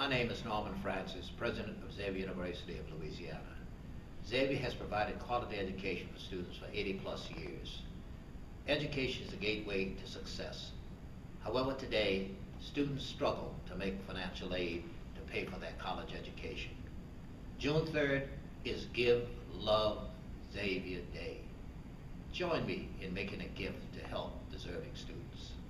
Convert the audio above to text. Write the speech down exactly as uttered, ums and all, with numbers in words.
My name is Norman Francis, President of Xavier University of Louisiana. Xavier has provided quality education for students for eighty plus years. Education is the gateway to success. However, today, students struggle to make financial aid to pay for their college education. June third is Give Love Xavier Day. Join me in making a gift to help deserving students.